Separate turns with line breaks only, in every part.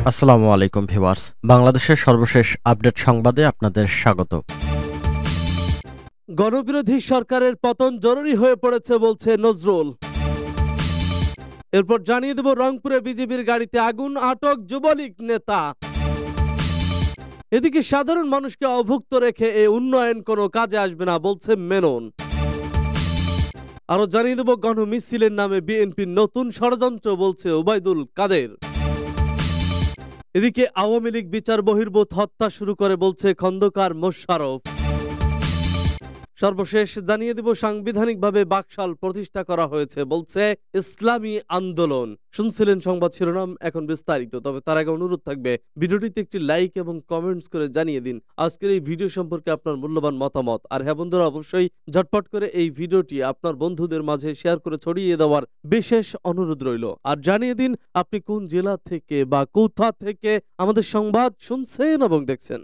আসসালামু আলাইকুম ভিউয়ার্স, বাংলাদেশের সর্বশেষ আপডেট সংবাদে আপনাদের স্বাগত।
গণবিরোধী সরকারের পতন জরুরি হয়ে পড়েছে বলছে নজরুল। এরপর জানিয়ে দেব রংপুরে বিজেপির গাড়িতে আগুন, আটক যুবলীগ নেতা। এদিকে সাধারণ মানুষকে অভুক্ত রেখে এই উন্নয়ন কোনো কাজে আসবে না বলছে মেনন। আরো জানিয়ে দেব গণমিছিলের নামে বিএনপির নতুন ষড়যন্ত্র বলছে ওবায়দুল কাদের। এদিকে আওয়ামী লীগ বিচার বহির্ভূত হত্যা শুরু করে বলছে খন্দকার মোশাররফ। সর্বশেষ জানিয়ে দেব সাংবিধানিকভাবে বাকশাল প্রতিষ্ঠা করা হয়েছে বলছে ইসলামী আন্দোলন। শুনছিলেন সংবাদ শিরোনাম, এখন বিস্তারিত। তবে তার আগে অনুরোধ থাকবে ভিডিওটিতে একটি লাইক এবং কমেন্টস করে জানিয়ে দিন আজকের এই ভিডিও সম্পর্কে আপনার মূল্যবান মতামত। আর হ্যাঁ বন্ধুরা, অবশ্যই ঝটপট করে এই ভিডিওটি আপনার বন্ধুদের মাঝে শেয়ার করে ছড়িয়ে দেওয়ার বিশেষ অনুরোধ রইল। আর জানিয়ে দিন আপনি কোন জেলা থেকে বা কোথা থেকে আমাদের সংবাদ শুনছেন এবং দেখছেন।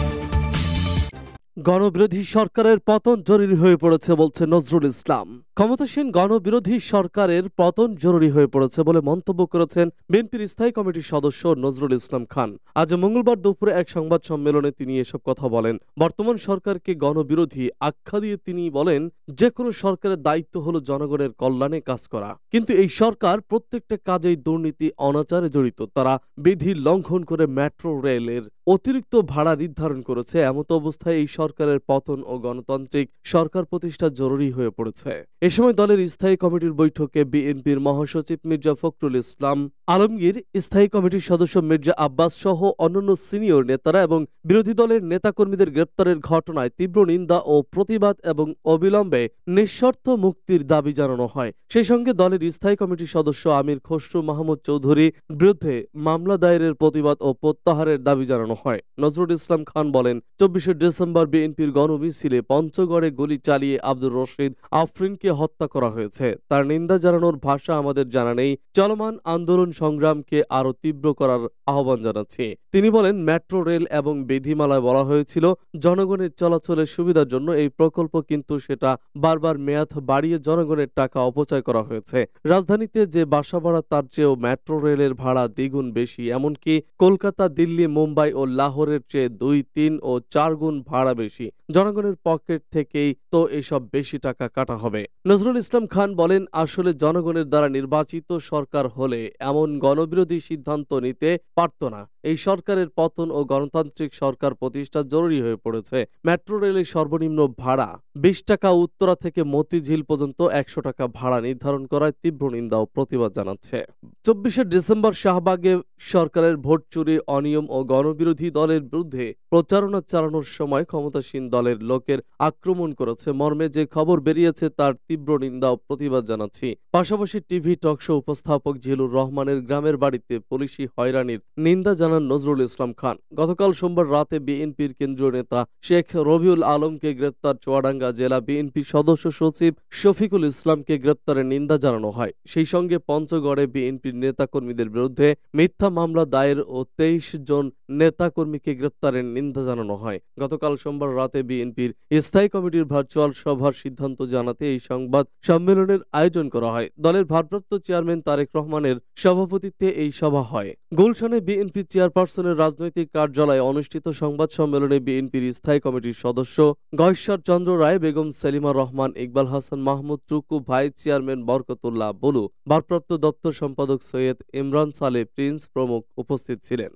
গণবিরোধী সরকারের পতন জরুরি হয়ে পড়েছে বলছে নজরুল ইসলাম। ক্ষমতাসীন গণবিরোধী সরকারের পতন জরুরি হয়ে পড়েছে বলে মন্তব্য করেছেন বিএনপির স্থায়ী কমিটির সদস্য নজরুল ইসলাম খান। আজ মঙ্গলবার দুপুরে এক সংবাদ সম্মেলনে তিনি এসব কথা বলেন। বর্তমান সরকারকে গণবিরোধী আখ্যা দিয়ে তিনি বলেন, যে কোনো সরকারের দায়িত্ব হলো জনগণের কল্যাণে কাজ করা, কিন্তু এই সরকার প্রত্যেকটা কাজেই দুর্নীতি অনাচারে জড়িত। তারা বিধি লঙ্ঘন করে মেট্রো রেলের অতিরিক্ত ভাড়া নির্ধারণ করেছে। এমত অবস্থায় এই সরকারের পতন ও গণতান্ত্রিক সরকার প্রতিষ্ঠা জরুরি হয়ে পড়েছে। এ সময় দলের স্থায়ী কমিটির বৈঠকে বিএনপির মহাসচিব মির্জা ফখরুল ইসলাম আলমগীর, স্থায়ী কমিটির সদস্য মির্জা আব্বাস সহ অন্যান্য সিনিয়র নেতারা এবং বিরোধী দলের নেতাকর্মীদের গ্রেপ্তারের ঘটনায় তীব্র নিন্দা ও প্রতিবাদ এবং অবিলম্বে নিঃশর্ত মুক্তির দাবি জানানো হয়। সেই সঙ্গে দলের স্থায়ী কমিটির সদস্য আমির খসরু মাহমুদ চৌধুরীর বিরুদ্ধে মামলা দায়েরের প্রতিবাদ ও প্রত্যাহারের দাবি জানানো হয়। নজরুল ইসলাম খান বলেন, 24শে ডিসেম্বর বিএনপির গণমিছিলে পঞ্চগড়ে গুলি চালিয়ে আব্দুর রশিদ আফরিনকে হত্যা করা হয়েছে। তার নিন্দা জানানোর ভাষা আমাদের জানা নেই। চলমান আন্দোলন সংগ্রামকে আরো তীব্র করার আহ্বান জানাচ্ছি। তিনি বলেন, মেট্রো রেল এবং বিধিমালায় বলা হয়েছিল জনগণের চলাচলের সুবিধার জন্য এই প্রকল্প, কিন্তু সেটা বারবার মেয়াদ বাড়িয়ে জনগণের টাকা অপচয় করা হয়েছে। রাজধানীতে যে বাসা ভাড়া তার চেয়েও মেট্রো রেলের ভাড়া দ্বিগুণ বেশি। এমনকি কলকাতা, দিল্লি, মুম্বাই ও লাহোরের চেয়ে 2, 3 ও 4 গুণ ভাড়া বেশি। জনগণের পকেট থেকেই তো এসব বেশি টাকা কাটা হবে। নজরুল ইসলাম খান বলেন, আসলে জনগণের দ্বারা নির্বাচিত সরকার হলে এমন গণবিরোধী সিদ্ধান্ত নিতে পারত না। এই সরকারের পতন ও গণতান্ত্রিক সরকার প্রতিষ্ঠা জরুরি হয়ে পড়েছে। মেট্রো রেলের সর্বনিম্ন ভাড়া 20 টাকা, উত্তরা থেকে মতিঝিল পর্যন্ত 100 টাকা ভাড়া নির্ধারণ করায় তীব্র নিন্দা ও প্রতিবাদ জানাচ্ছে। 24শে ডিসেম্বর শাহবাগে সরকারের ভোট চুরি, অনিয়ম ও গণবিরোধী দলের বিরুদ্ধে প্রচারণা চালানোর সময় ক্ষমতাসীন দলের লোকের আক্রমণ করেছে মর্মে যে খবর বেরিয়েছে তার তীব্র নিন্দা ও প্রতিবাদ জানাচ্ছি। পাশাপাশি টিভি টকশো উপস্থাপক জিলুর রহমানের গ্রামের বাড়িতে পুলিশি হয়রানির নিন্দা জানান নজরুল ইসলাম খান। গতকাল সোমবার রাতে বিএনপির কেন্দ্রীয় নেতা শেখ রবিউল আলমকে গ্রেপ্তার, চুয়াডাঙ্গা জেলা বিএনপি সদস্য সচিব শফিকুল ইসলামকে গ্রেপ্তারের নিন্দা জানানো হয়। সেই সঙ্গে পঞ্চগড়ে বিএনপির নেতাকর্মীদের বিরুদ্ধে মিথ্যা মামলা দায়ের ও 23 জন নেতাকর্মীকে গ্রেপ্তারের নিন্দা জানানো হয়। গতকাল সোমবার রাতে বিএনপির স্থায়ী কমিটির ভার্চুয়াল সভার সিদ্ধান্ত জানাতে এই সংবাদ সম্মেলনের আয়োজন করা হয়। দলের ভারপ্রাপ্ত চেয়ারম্যান তারেক রহমানের সভাপতিত্বে এই সভা হয়। গুলশানে বিএনপি চেয়ারপারসনের রাজনৈতিক কার্যালয়ে অনুষ্ঠিত সংবাদ সম্মেলনে বিএনপির স্থায়ী কমিটির সদস্য গয়েশ্বর চন্দ্র রায়, বেগম সেলিমা রহমান, ইকবাল হাসান মাহমুদ টুকু, ভাইস চেয়ারম্যান বরকতুল্লাহ বলু, ভারপ্রাপ্ত দপ্তর সম্পাদক সৈয়দ ইমরান সালে প্রিন্স প্রমুখ উপস্থিত ছিলেন।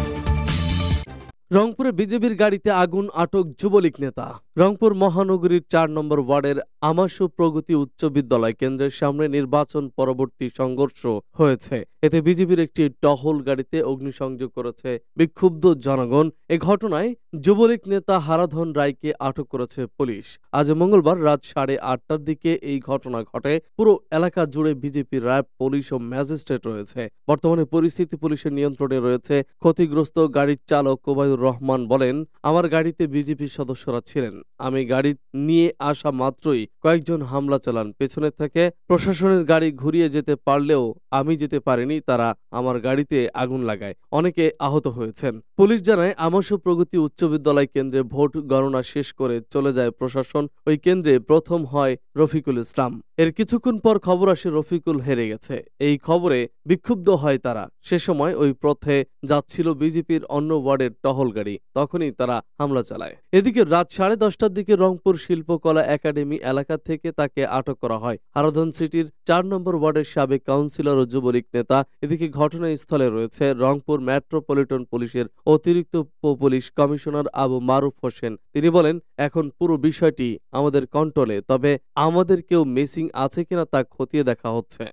রংপুরে বিজেপির গাড়িতে আগুন, আটক যুবলীগ নেতা। রংপুর মহানগরীর 4 নম্বর ওয়ার্ডের আমাশু প্রগতি উচ্চ বিদ্যালয় কেন্দ্রের সামনে নির্বাচন পরবর্তী সংঘর্ষ হয়েছে। এতে বিজেপির একটি টহল গাড়িতে অগ্নিসংযোগ করেছে বিক্ষুব্ধ জনগণ। এ ঘটনায় যুবলীগ নেতা হারাধন রায়কে আটক করেছে পুলিশ। আজ মঙ্গলবার রাত 8:30টার দিকে এই ঘটনা ঘটে। পুরো এলাকা জুড়ে বিজেপির র্যাব, পুলিশ ও ম্যাজিস্ট্রেট রয়েছে। বর্তমানে পরিস্থিতি পুলিশের নিয়ন্ত্রণে রয়েছে। ক্ষতিগ্রস্ত গাড়ির চালক ওবায়দুর রহমান বলেন, আমার গাড়িতে বিজেপির সদস্যরা ছিলেন। আমি গাড়ি নিয়ে আসা মাত্রই কয়েকজন হামলা চালান। পেছনে থেকে প্রশাসনের গাড়ি ঘুরিয়ে যেতে পারলেও আমি যেতে পারিনি। তারা আমার গাড়িতে আগুন লাগায়। অনেকে আহত হয়েছেন। পুলিশ জানায়, আমাশু প্রগতি উচ্চ বিদ্যালয় কেন্দ্রে ভোট গণনা শেষ করে চলে যায় প্রশাসন। ওই কেন্দ্রে প্রথম হয় রফিকুল ইসলাম। এর কিছুক্ষণ পর খবর আসে রফিকুল হেরে গেছে। এই খবরে বিক্ষুব্ধ হয় তারা। সে সময় ওই পথে যাচ্ছিল বিজেপির অন্য ওয়ার্ডের টহল গাড়ি, তখনই তারা হামলা চালায়। এদিকে রাত 10:30টার দিকে রংপুর শিল্পকলা একাডেমি এলাকা থেকে তাকে আটক করা হয়। হারাধন সিটির 4 নম্বর ওয়ার্ডের সাবেক কাউন্সিলর ও যুবলীগ নেতা। এদিকে ঘটনাস্থলে রয়েছে রংপুর মেট্রোপলিটন পুলিশের অতিরিক্ত পুলিশ কমিশনার আবু মারুফ হোসেন। তিনি বলেন, এখন পুরো বিষয়টি আমাদের কন্ট্রোলে, তবে আমাদের কেউ মিসিং আছে কিনা তা খতিয়ে দেখা হচ্ছে।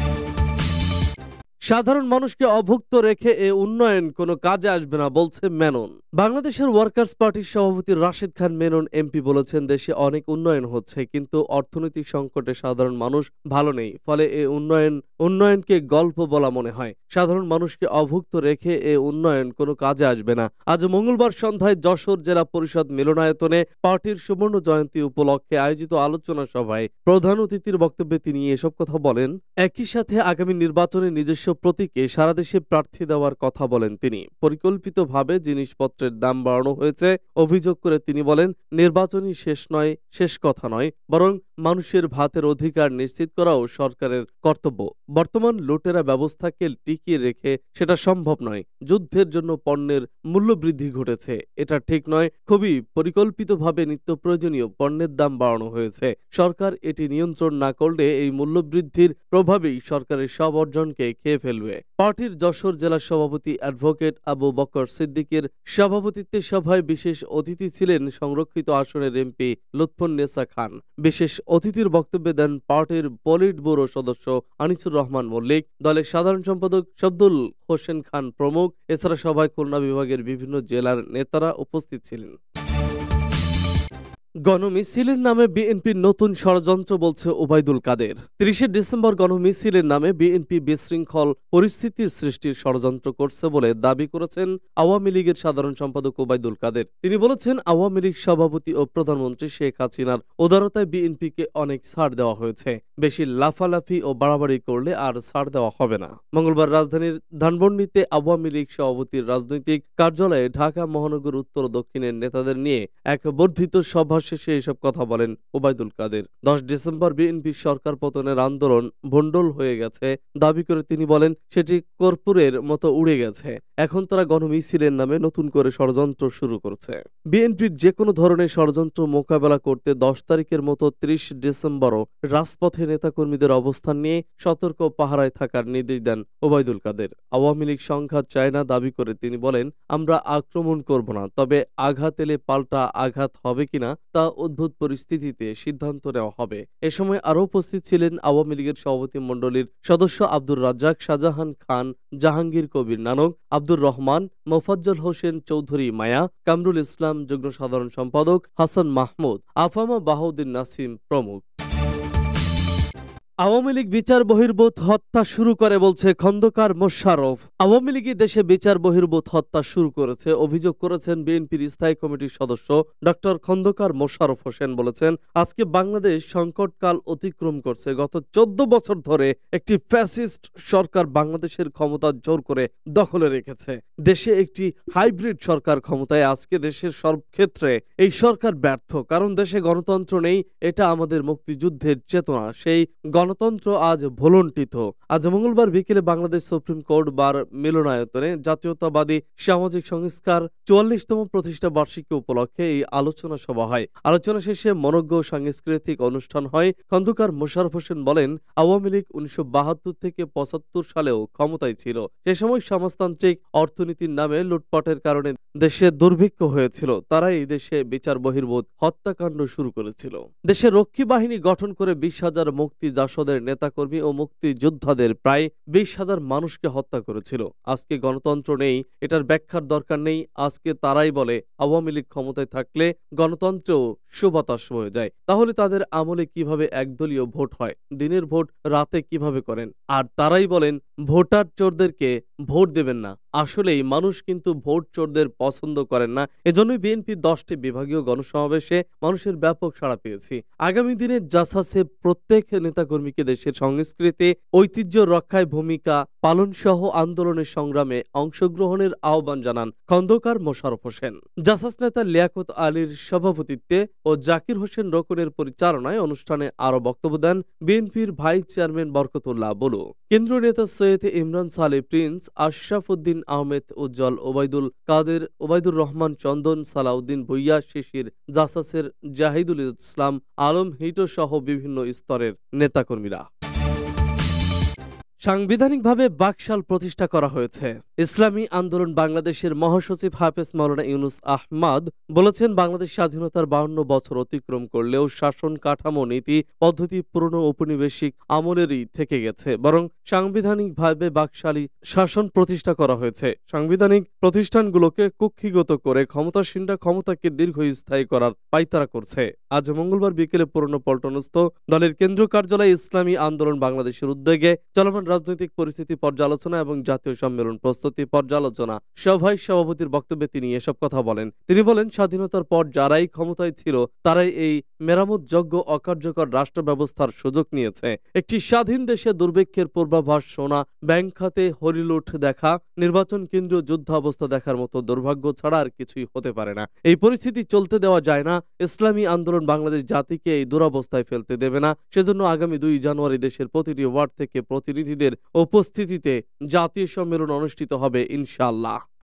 সাধারণ মানুষকে অভুক্ত রেখে এ উন্নয়ন কোনো কাজে আসবে না বলছে মেনন। বাংলাদেশের ওয়ার্কার্স পার্টির সভাপতি রাশেদ খান মেনন এমপি বলেছেন, দেশে অনেক উন্নয়ন হচ্ছে, কিন্তু অর্থনৈতিক সংকটে সাধারণ মানুষ ভালো নেই, ফলে এ উন্নয়নকে গল্প বলা মনে হয়। সাধারণ মানুষকে অভুক্ত রেখে এ উন্নয়ন কোনো কাজে আসবে না। আজ মঙ্গলবার সন্ধ্যায় যশোর জেলা পরিষদ মিলনায়তনে পার্টির সুবর্ণ জয়ন্তী উপলক্ষে আয়োজিত আলোচনা সভায় প্রধান অতিথির বক্তব্যে তিনি এসব কথা বলেন। একই সাথে আগামী নির্বাচনে নিজস্ব প্রতীকে সারা দেশে প্রার্থী দেওয়ার কথা বলেন তিনি। পরিকল্পিতভাবে জিনিসপত্রের দাম বাড়ানো হয়েছে অভিযোগ করে তিনি বলেন, নির্বাচনই শেষ কথা নয়, বরং মানুষের ভাতের অধিকার নিশ্চিত করাও সরকারের কর্তব্য। বর্তমান লুটেরা ব্যবস্থাকে টিকিয়ে রেখে সেটা সম্ভব নয়। যুদ্ধের জন্য পণ্যের মূল্য বৃদ্ধি ঘটেছে, এটা ঠিক নয়। খুবই পরিকল্পিতভাবে নিত্য প্রয়োজনীয় পণ্যের দাম বাড়ানো হয়েছে। সরকার এটি নিয়ন্ত্রণ না করলে এই মূল্য বৃদ্ধির প্রভাবেই সরকারের সব অর্জনকে খেয়ে ফেলবে। পার্টির যশোর জেলা সভাপতি অ্যাডভোকেট আবু বকর সিদ্দিকের সভাপতিত্বে সভায় বিশেষ অতিথি ছিলেন সংরক্ষিত আসনের এমপি লুৎফুন্নেসা খান। বিশেষ অতিথির বক্তব্যে দেন পার্টির পলিট ব্যুরো সদস্য আনিসুর রহমান মল্লিক, দলের সাধারণ সম্পাদক শব্দুল হোসেন খান প্রমুখ। এছাড়া সভায় খুলনা বিভাগের বিভিন্ন জেলার নেতারা উপস্থিত ছিলেন। গণমিছিলের নামে বিএনপির নতুন ষড়যন্ত্র বলছে ওবায়দুল কাদের। ৩০ ডিসেম্বর গণমিছিলের নামে বিএনপি বিশৃঙ্খল পরিস্থিতির সৃষ্টির ষড়যন্ত্র করছে বলে দাবি করেছেন আওয়ামী লীগের সাধারণ সম্পাদক ওবায়দুল কাদের। তিনি বলেছেন, আওয়ামী লীগ সভাপতি ও প্রধানমন্ত্রী শেখ হাসিনার উদারতায় বিএনপিকে অনেক ছাড় দেওয়া হয়েছে। বেশি লাফালাফি ও বাড়াবাড়ি করলে আর ছাড় দেওয়া হবে না। মঙ্গলবার রাজধানীর ধানমন্ডিতে আওয়ামী লীগ সভাপতির রাজনৈতিক কার্যালয়ে ঢাকা মহানগর উত্তর ও দক্ষিণের নেতাদের নিয়ে এক বর্ধিত সভা শেষে এসব কথা বলেন ওবায়দুল কাদের। 10 ডিসেম্বর বিএনপির সরকার পতনের আন্দোলন ভণ্ডুল হয়ে গেছে দাবি করে তিনি বলেন, সেটি কর্পূরের মতো উড়ে গেছে। এখন তারা গণমিছিলের নামে নতুন করে ষড়যন্ত্র শুরু করছে। বিএনপির যে কোনো ধরনের ষড়যন্ত্র মোকাবেলা করতে 10 তারিখের মতো 30 ডিসেম্বরও রাজপথে নেতাকর্মীদের অবস্থান নিয়ে সতর্ক পাহারায় থাকার নির্দেশ দেন ওবায়দুল কাদের। আওয়ামী লীগ সংঘাত চায় না দাবি করে তিনি বলেন, আমরা আক্রমণ করব না, তবে আঘাত এলে পাল্টা আঘাত হবে কিনা তা অদ্ভুত পরিস্থিতিতে সিদ্ধান্ত নেওয়া হবে। এ সময় আরও উপস্থিত ছিলেন আওয়ামী লীগের সভাপতি মণ্ডলীর সদস্য আব্দুর রাজ্জাক, শাহজাহান খান, জাহাঙ্গীর কবির নানক, আব্দুর রহমান, মোফাজ্জল হোসেন চৌধুরী মায়া, কামরুল ইসলাম, যুগ্ম সাধারণ সম্পাদক হাসান মাহমুদ, আফামা বাহাউদ্দিন নাসিম প্রমুখ। আওয়ামী লীগ বিচার বহির্ভূত হত্যা শুরু করে বলছে খন্দকার মোশাররফ। আওয়ামী লীগ দেশে বিচার বহির্ভূত হত্যা শুরু করেছে অভিযোগ করেছেন বিএনপির স্থায়ী কমিটির সদস্য ডক্টর খন্দকার মোশাররফ হোসেন। বলেছেন, আজকে বাংলাদেশ সংকটকাল অতিক্রম করছে। গত 14 বছর ধরে একটি ফ্যাসিস্ট সরকার বাংলাদেশের ক্ষমতা জোর করে দখলে রেখেছে। দেশে একটি হাইব্রিড সরকার ক্ষমতায়। আজকে দেশের সব ক্ষেত্রে এই সরকার ব্যর্থ, কারণ দেশে গণতন্ত্র নেই। এটা আমাদের মুক্তিযুদ্ধের চেতনা, সেই গণতন্ত্র আজ ভুলুণ্ঠিত। আজ মঙ্গলবার বিকেলে বাংলাদেশ সুপ্রিম কোর্ট বার মিলনায়তনে জাতীয়তাবাদী সামাজিক সংস্কার 44তম প্রতিষ্ঠা বার্ষিকী উপলক্ষে এই আলোচনা সভা হয়। আলোচনা শেষে মনোজ্ঞ সাংস্কৃতিক অনুষ্ঠান হয়। খন্দকার মোশাররফ হোসেন বলেন, আওয়ামী লীগ 1972 থেকে 75 সালেও ক্ষমতায় ছিল। সে সময় সমাজতান্ত্রিক অর্থনীতির নামে লুটপাটের কারণে দেশে দুর্ভিক্ষ হয়েছিল। তারা এই দেশে বিচার বহির্ভূত হত্যাকাণ্ড শুরু করেছিল। দেশে রক্ষী বাহিনী গঠন করে 20,000 মুক্তি জাসদের নেতাকর্মী ও মুক্তিযোদ্ধাদের প্রায় 20,000 মানুষকে হত্যা করেছিল। আজকে গণতন্ত্র নেই, এটার ব্যাখ্যার দরকার নেই। আজকে তারাই বলে আওয়ামী লীগ ক্ষমতায় থাকলে গণতন্ত্রেও সুবাতাস হয়ে যায়। তাহলে তাদের আমলে কিভাবে একদলীয় ভোট হয়, দিনের ভোট রাতে কিভাবে করেন? আর তারাই বলেন ভোটার চোরদেরকে ভোট দেবেন না। আসলেই মানুষ কিন্তু ভোট চোরদের পছন্দ করেন না। এজন্যই বিএনপি 10টি বিভাগীয় গণসমাবেশে মানুষের ব্যাপক সাড়া পেয়েছে। আগামী দিনে জাসাসে প্রত্যেক নেতাকর্মীকে দেশের সংস্কৃতি ঐতিহ্য রক্ষায় ভূমিকা পালন সহ আন্দোলনের সংগ্রামে অংশগ্রহণের আহ্বান জানান খন্দকার মোশাররফ হোসেন। জাসাস নেতা লিয়াকত আলীর সভাপতিত্বে ও জাকির হোসেন রোকনের পরিচালনায় অনুষ্ঠানে আরো বক্তব্য দেন বিএনপির ভাইস চেয়ারম্যান বরকতুল্লাহ বুলু, কেন্দ্রীয় নেতা সৈয়দ ইমরান সালে প্রিন্স, আশরাফ উদ্দিন আহমেদ উজ্জ্বল, ওবায়দুল কাদের, ওবায়দুর রহমান চন্দন, সালাউদ্দিন ভুইয়া, শিশির, জাসাসের জাহিদুল ইসলাম, আলম হিটো সহ বিভিন্ন স্তরের নেতাকর্মীরা। সাংবিধানিকভাবে বাকশাল প্রতিষ্ঠা করা হয়েছে। ইসলামী আন্দোলন বাংলাদেশের মহাসচিব হাফেজ মাওলানা ইউনুস আহমদ বলেছেন, বাংলাদেশ স্বাধীনতার 52 বছর অতিক্রম করলেও শাসন কাঠামো নীতি পদ্ধতি পুরনো ঔপনিবেশিক আমলেরই থেকে গেছে, বরং সাংবিধানিকভাবে বাকশালী শাসন প্রতিষ্ঠা করা হয়েছে। সাংবিধানিক প্রতিষ্ঠানগুলোকে কুক্ষিগত করে ক্ষমতাসীনরা ক্ষমতাকে দীর্ঘস্থায়ী করার পাইতারা করছে। আজ মঙ্গলবার বিকেলে পুরনো পল্টনস্থ দলের কেন্দ্রীয় কার্যালয়ে ইসলামী আন্দোলন বাংলাদেশের উদ্যোগে চলমান রাজনৈতিক পরিস্থিতি পর্যালোচনা এবং জাতীয় সম্মেলন প্রস্তুতি পর্যালোচনা সভায় সভাপতির বক্তব্যে তিনি এসব কথা বলেন। তিনি বলেন, স্বাধীনতার পর যারাই ক্ষমতায় ছিল তারাই এই মেরামতযোগ্য অকার্যকর রাষ্ট্র ব্যবস্থার সুযোগ নিয়েছে। একটি স্বাধীন দেশে দুর্ভিক্ষের পূর্বাভাস শোনা, ব্যাংক খাতে হরিলুট দেখা, নির্বাচন কেন্দ্রীয় যুদ্ধাবস্থা দেখার মতো দুর্ভাগ্য ছাড়া আর কিছুই হতে পারে না। এই পরিস্থিতি চলতে দেওয়া যায় না। ইসলামী আন্দোলন বাংলাদেশ জাতিকে এই দুরবস্থায় ফেলতে দেবে না। সেজন্য আগামী 2 জানুয়ারি দেশের প্রতিটি ওয়ার্ড থেকে প্রতিনিধিদের উপস্থিতিতে জাতীয় সম্মেলন অনুষ্ঠিত হবে ইনশাআল্লাহ।